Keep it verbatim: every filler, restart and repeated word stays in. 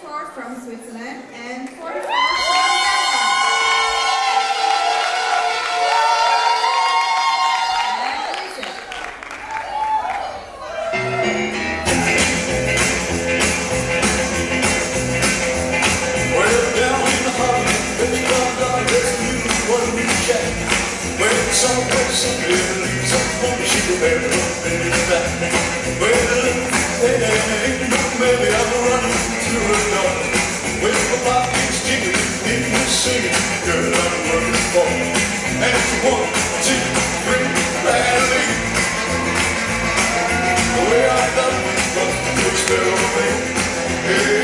forty-four from Switzerland and forty-four from someplace in Italy, someone she could bear up in back. Well, hey, hey, maybe I'm running through a door with my pockets jiggling, in the singing, girl, I'm working for. And if you want to bring badly, the way I love you, but you spell me. Hey,